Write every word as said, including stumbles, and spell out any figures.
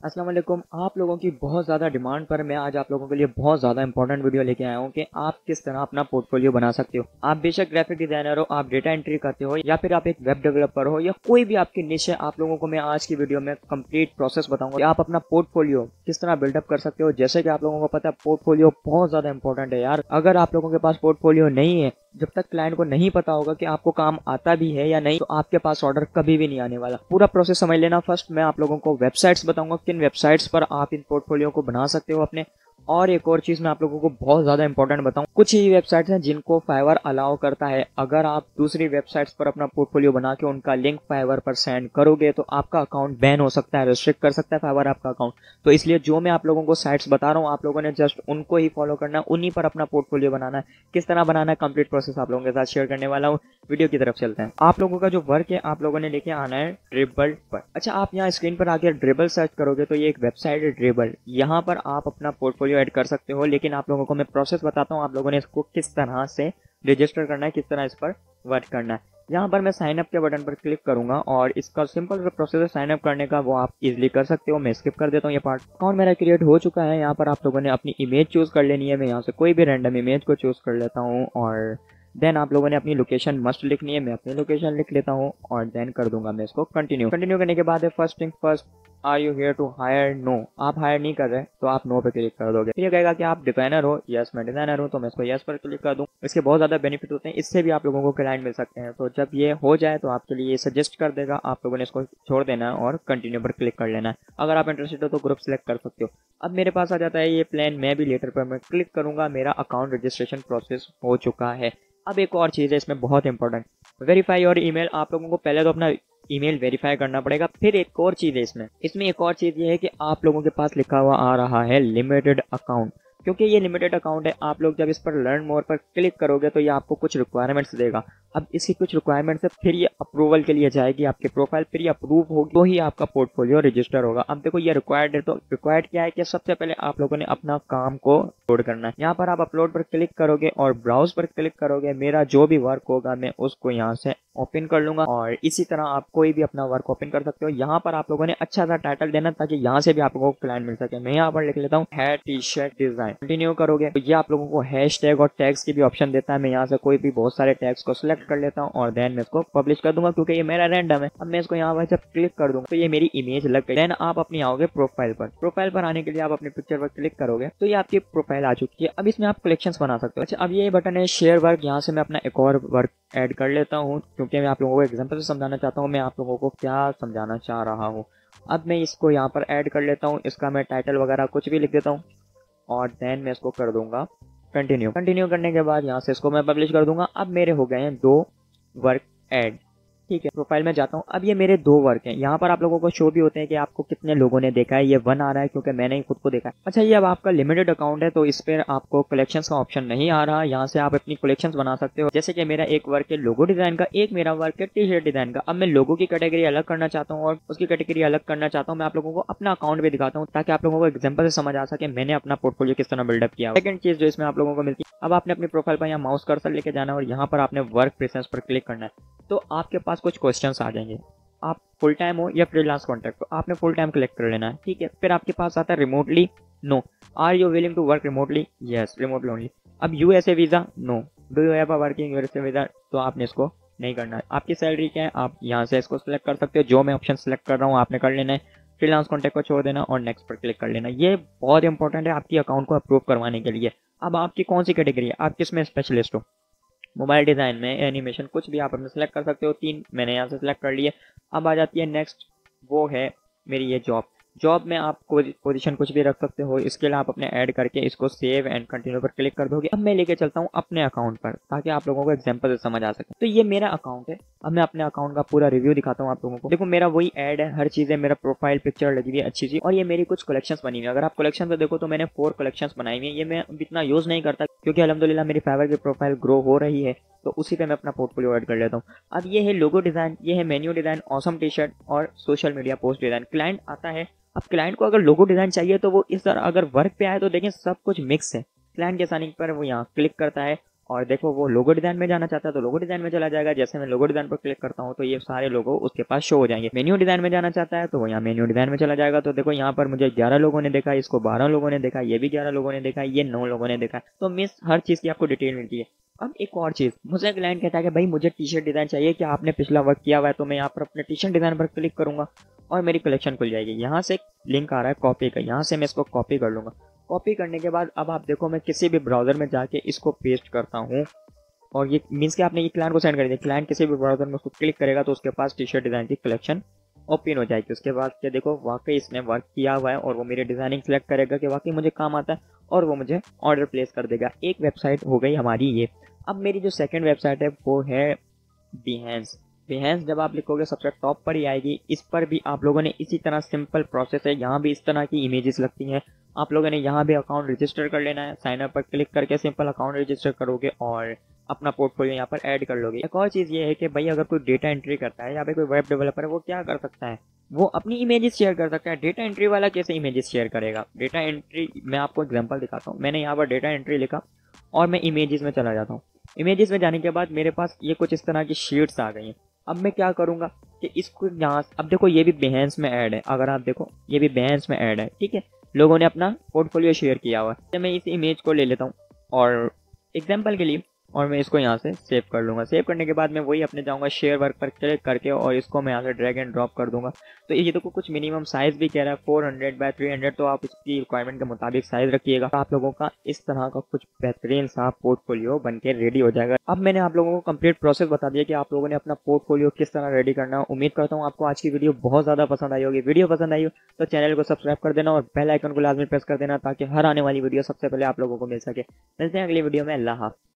अस्सलाम वालेकुम। आप लोगों की बहुत ज़्यादा डिमांड पर मैं आज आप लोगों के लिए बहुत ज़्यादा इंपॉर्टेंट वीडियो लेके आया हूँ कि आप किस तरह अपना पोर्टफोलियो बना सकते हो। आप बेशक ग्राफिक डिजाइनर हो, आप डेटा एंट्री करते हो, या फिर आप एक वेब डेवलपर हो, या कोई भी आपकी निश है, आप लोगों को मैं आज की वीडियो में कंप्लीट प्रोसेस बताऊंगा कि आप अपना पोर्टफोलियो किस तरह बिल्डअप कर सकते हो। जैसे कि आप लोगों को पता है पोर्टफोलियो बहुत ज़्यादा इंपॉर्टेंट है यार। अगर आप लोगों के पास पोर्टफोलियो नहीं है, जब तक क्लाइंट को नहीं पता होगा कि आपको काम आता भी है या नहीं, तो आपके पास ऑर्डर कभी भी नहीं आने वाला। पूरा प्रोसेस समझ लेना। फर्स्ट मैं आप लोगों को वेबसाइट्स बताऊंगा, किन वेबसाइट्स पर आप इन पोर्टफोलियो को बना सकते हो अपने। और एक और चीज मैं आप लोगों को बहुत ज्यादा इंपॉर्टेंट बताऊं, कुछ ही वेबसाइट्स हैं जिनको फाइवर अलाउ करता है। अगर आप दूसरी वेबसाइट्स पर अपना पोर्टफोलियो बना के उनका लिंक फाइवर पर सेंड करोगे तो आपका अकाउंट बैन हो सकता है, रिस्ट्रिक्ट कर सकता है फाइवर आपका अकाउंट। तो इसलिए जो मैं आप लोगों को साइट्स बता रहा हूँ, आप लोगों ने जस्ट उनको ही फॉलो करना है, उन्हीं पर अपना पोर्टफोलियो बनाना है। किस तरह बनाना है कंप्लीट प्रोसेस आप लोगों के साथ शेयर करने वाला हूँ। वीडियो की तरफ चलते हैं। आप लोगों का जो वर्क है आप लोगों ने लेके आना है ड्रिबल पर। अच्छा, आप यहाँ स्क्रीन पर आके ड्रिबल सर्च करोगे तो ये एक वेबसाइट है ड्रिबल। यहाँ पर आप अपना पोर्टफोलियो ऐड कर सकते हो, लेकिन आप लोगों को मैं प्रोसेस बताता हूँ आप लोगों ने इसको किस तरह से रजिस्टर करना है, किस तरह इस पर वर्क करना है। यहाँ पर मैं साइन अप के बटन पर क्लिक करूंगा और इसका सिंपल प्रोसेस है साइन अप करने का, वो आप इजीली कर सकते हो। मैं स्किप कर देता हूँ ये पार्ट। अकाउंट मेरा क्रिएट हो चुका है। यहाँ पर आप लोगों ने अपनी इमेज चूज कर लेनी है। मैं यहाँ से कोई भी रैंडम इमेज को चूज कर लेता हूँ और देन आप लोगों ने अपनी लोकेशन मस्ट लिखनी है। मैं अपनी लोकेशन लिख लेता हूँ और देन कर दूंगा मैं इसको कंटिन्यू। कंटिन्यू करने के बाद है first thing first, are you here to hire? No. आप हायर नहीं कर रहे तो आप नो पे क्लिक कर दोगे। फिर ये कहेगा कि आप डिजाइनर हो? यस मैं डिजाइनर हूँ, तो मैं इसको यस पर क्लिक कर दूँ। इसके बहुत ज्यादा बेनिफिट होते हैं, इससे भी आप लोगों को क्लाइंट मिल सकते हैं। तो जब ये हो जाए तो आपके लिए ये सजेस्ट कर देगा, आप लोगों ने इसको छोड़ देना है और कंटिन्यू पर क्लिक कर लेना है। अगर आप इंटरेस्टेड हो तो ग्रुप सेलेक्ट कर सकते हो। अब मेरे पास आ जाता है ये प्लान, मैं भी लेटर पर मैं क्लिक करूंगा। मेरा अकाउंट रजिस्ट्रेशन प्रोसेस हो चुका है। अब एक और चीज़ है इसमें बहुत इंपॉर्टेंट, वेरीफाई और ईमेल। आप लोगों को पहले तो अपना ईमेल वेरीफाई करना पड़ेगा। फिर एक और चीज़ है इसमें इसमें एक और चीज़ ये है कि आप लोगों के पास लिखा हुआ आ रहा है लिमिटेड अकाउंट। क्योंकि ये लिमिटेड अकाउंट है, आप लोग जब इस पर लर्न मोर पर क्लिक करोगे तो ये आपको कुछ रिक्वायरमेंट्स देगा। अब इसकी कुछ रिक्वायरमेंट्स है, फिर ये अप्रूवल के लिए जाएगी आपके प्रोफाइल, फिर ये अप्रूव होगी तो ही आपका पोर्टफोलियो रजिस्टर होगा। अब देखो ये रिक्वायर्ड है, तो रिक्वायर्ड क्या है कि सबसे पहले आप लोगों ने अपना काम को अपलोड करना है। यहाँ पर आप अपलोड पर क्लिक करोगे और ब्राउज पर क्लिक करोगे। मेरा जो भी वर्क होगा मैं उसको यहाँ से ओपन कर लूंगा और इसी तरह आप कोई भी अपना वर्क ओपन कर सकते हो। यहाँ पर आप लोगों ने अच्छा सा टाइटल देना ताकि यहाँ से भी आप लोगों को क्लाइंट मिल सके। मैं यहाँ पर लिख लेता हूँ है टी शर्ट डिजाइन। कंटिन्यू करोगे तो ये आप लोगों को हैश टैग और टैग्स की भी ऑप्शन देता है। मैं यहाँ से कोई भी बहुत सारे टैग्स को सिलेक्ट कर लेता हूँ और देन मैं इसको पब्लिश कर दूंगा, क्योंकि ये मेरा रैंडम है। अब मैं इसको यहाँ पर जब क्लिक कर दूंगा तो ये मेरी इमेज लग गई। देन आप अपनी आओगे प्रोफाइल पर। प्रोफाइल पर आने के लिए आप अपनी पिक्चर पर क्लिक करोगे तो ये आपकी प्रोफाइल आ चुकी है। अब इसमें आप कलेक्शंस बना सकते हो। अच्छा, अब ये बटन है शेयर वर्क। यहाँ से मैं अपना एक और वर्क ऐड कर लेता हूँ, क्योंकि मैं आप लोगों को एग्जांपल से समझाना चाहता हूँ मैं आप लोगों को क्या समझाना चाह रहा हूँ। अब मैं इसको यहाँ पर ऐड कर लेता हूँ। इसका मैं टाइटल वगैरह कुछ भी लिख देता हूँ और देन मैं इसको कर दूंगा कंटिन्यू। कंटिन्यू करने के बाद यहाँ से इसको मैं पब्लिश कर दूंगा। अब मेरे हो गए हैं दो वर्क ऐड। ठीक है, प्रोफाइल में जाता हूँ। अब ये मेरे दो वर्क हैं। यहाँ पर आप लोगों को शो भी होते हैं कि आपको कितने लोगों ने देखा है। ये वन आ रहा है क्योंकि मैंने ही खुद को देखा है। अच्छा, ये अब आपका लिमिटेड अकाउंट है तो इस पर आपको कलेक्शंस का ऑप्शन नहीं आ रहा। यहाँ से आप अपनी कलेक्शंस बना सकते हो। जैसे कि मेरा एक वर्क है लोगो डिजाइन का, एक मेरा वर्क है टी शर्ट डिजाइन का। अब मैं लोगो की कैटेगरी अलग करना चाहता हूँ और उसकी कैटेगरी अलग करना चाहता हूँ। मैं आप लोगों को अपना अकाउंट भी दिखाता हूँ ताकि आप लोगों को एग्जाम्पल से समझ आ सके मैंने अपना पोर्टफोलियो किस तरह बिल्डअप किया। सेकंड चीज जो इसमें आप लोगों को मिलती है, अब आपने अपनी प्रोफाइल पर यहाँ माउस कर्सर लेके जाना है और यहाँ पर आपने वर्क प्रेफरेंस पर क्लिक करना है। तो आपके पास कुछ क्वेश्चंस आ जाएंगे, आप फुल टाइम हो या फ्रीलांस कॉन्ट्रैक्ट, तो आपने फुल टाइम कलेक्ट कर लेना है। ठीक है, फिर आपके पास आता है remotely, no. Are you willing to work remotely? Yes, remotely only. अब USA visa, no. Do you have a working USA visa? तो आपने इसको नहीं करना है। आपकी सैलरी क्या है, आप यहाँ से इसको सिलेक्ट कर सकते हो। जो मैं ऑप्शन सिलेक्ट कर रहा हूँ आपने कर लेना है। फ्रीलांस कॉन्ट्रैक्ट को छोड़ देना और नेक्स्ट पर क्लिक कर लेना। ये बहुत इंपॉर्टेंट है आपकी अकाउंट को अप्रूव करवाने के लिए। अब आपकी कौन सी कैटेगरी है, आप किस में स्पेशलिस्ट हो? मोबाइल डिज़ाइन में, एनिमेशन, कुछ भी आप अपने सेलेक्ट कर सकते हो। तीन मैंने यहाँ से सेलेक्ट कर लिए। अब आ जाती है नेक्स्ट, वो है मेरी ये जॉब। जॉब में आप पोजीशन कुछ भी रख सकते हो। इसके लिए आप अपने ऐड करके इसको सेव एंड कंटिन्यू पर क्लिक कर दोगे। अब मैं लेके चलता हूँ अपने अकाउंट पर ताकि आप लोगों को एग्जांपल से समझ आ सके। तो ये मेरा अकाउंट है। अब मैं अपने अकाउंट का पूरा रिव्यू दिखाता हूँ आप लोगों को। देखो मेरा वही ऐड है, हर चीज़ है, मेरा प्रोफाइल पिक्चर लगी हुई है अच्छी सी, और ये मेरी कुछ कलेक्शंस बनी हुई है। अगर आप कलेक्शन पे देखो तो मैंने फोर कलेक्शंस बनाई हुई है। ये मैं इतना यूज़ नहीं करता क्योंकि अल्हम्दुलिल्लाह मेरी फाइवर की प्रोफाइल ग्रो हो रही है, तो उसी पे मैं अपना पोर्टफोलियो ऐड कर लेता हूँ। अब ये है लोगो डिज़ाइन, ये है menu design, awesome T shirt और social media post design. Client आता है, अब क्लाइंट को अगर लोगो डिज़ाइन चाहिए तो वो इस तरह, अगर वर्क पे आए तो देखें सब कुछ मिक्स है। क्लाइंट के साइन पर वो यहाँ क्लिक करता है और देखो वो लोगो डिजाइन में जाना चाहता है तो लोगो डिजाइन में चला जाएगा। जैसे मैं लोगो डिजाइन पर क्लिक करता हूँ तो ये सारे लोगो उसके पास शो हो जाएंगे। मेन्यू डिजाइन में जाना चाहता है तो वो यहाँ मेन्यू डिजाइन में चला जाएगा। तो देखो यहाँ पर मुझे ग्यारह लोगों ने देखा, इसको बारह लोगों ने देखा, ये भी ग्यारह लोगों ने देखा, ये नौ लोगों ने देखा। तो मिस हर चीज की आपको डिटेल मिलती है। अब एक और चीज, मुझे क्लाइंट कहता है कि भाई मुझे टी शर्ट डिजाइन चाहिए, क्या आपने पिछला वर्क किया हुआ है? तो मैं यहाँ पर अपने टी शर्ट डिजाइन पर क्लिक करूंगा और मेरी कलेक्शन खुल जाएगी। यहाँ से लिंक आ रहा है कॉपी का, यहाँ से मैं इसको कॉपी कर लूंगा। कॉपी करने के बाद अब आप देखो मैं किसी भी ब्राउजर में जाके इसको पेस्ट करता हूँ और ये मीन्स कि आपने ये क्लाइंट को सेंड कर दिया। क्लाइंट किसी भी ब्राउजर में उसको क्लिक करेगा तो उसके पास टी शर्ट डिजाइन की कलेक्शन ओपन हो जाएगी। उसके बाद क्या देखो वाकई इसने वर्क किया हुआ है और वो मेरी डिजाइनिंग सेलेक्ट करेगा कि वाकई मुझे काम आता है और वो मुझे ऑर्डर प्लेस कर देगा। एक वेबसाइट हो गई हमारी ये। अब मेरी जो सेकंड वेबसाइट है वो है बिहेंस। बिहेंस जब आप लिखोगे सबसे टॉप पर ही आएगी। इस पर भी आप लोगों ने इसी तरह सिंपल प्रोसेस है, यहाँ भी इस तरह की इमेजेस लगती हैं। आप लोगों ने यहाँ भी अकाउंट रजिस्टर कर लेना है। साइन अप पर क्लिक करके सिंपल अकाउंट रजिस्टर करोगे और अपना पोर्टफोलियो यहाँ पर ऐड कर लोगे। एक और चीज़ ये है कि भाई अगर कोई डेटा एंट्री करता है या फिर कोई वेब डेवलपर है वो क्या कर सकता है, वो अपनी इमेजेस शेयर कर सकता है। डेटा एंट्री वाला कैसे इमेजेस शेयर करेगा? डेटा एंट्री मैं आपको एग्जांपल दिखाता हूँ। मैंने यहाँ पर डेटा एंट्री लिखा और मैं इमेजेस में चला जाता हूँ। इमेजेस में जाने के बाद मेरे पास ये कुछ इस तरह की शीट्स आ गई हैं। अब मैं क्या करूँगा कि इसको यहाँ, अब देखो ये भी बिहेंस में ऐड है। अगर आप देखो ये भी बिहेंस में ऐड है, ठीक है, लोगों ने अपना पोर्टफोलियो शेयर किया हुआ है। मैं इस इमेज को ले लेता हूँ और एग्जाम्पल के लिए और मैं इसको यहाँ से सेव कर लूँगा। सेव करने के बाद मैं वही अपने जाऊँगा शेयर वर्क पर क्लिक करके और इसको मैं यहाँ से ड्रैग एंड ड्रॉप कर दूंगा। तो ये देखो कुछ मिनिमम साइज भी कह रहा है four hundred by three hundred, तो आप इसकी रिक्वायरमेंट के मुताबिक साइज रखिएगा। तो आप लोगों का इस तरह का कुछ बेहतरीन सा पोर्टफोलियो बन के रेडी हो जाएगा। अब मैंने आप लोगों को कंप्लीट प्रोसेस बता दिया कि आप लोगों ने अपना पोर्टफोलियो किस तरह रेडी करना है। उम्मीद करता हूँ आपको आज की वीडियो बहुत ज़्यादा पसंद आई होगी। वीडियो पसंद आई हो तो चैनल को सब्सक्राइब कर देना और बेल आइकन को लाजमी प्रेस कर देना ताकि हर आने वाली वीडियो सबसे पहले आप लोगों को मिल सके। मिलते हैं अगली वीडियो में। अल्लाह हाफ़िज़।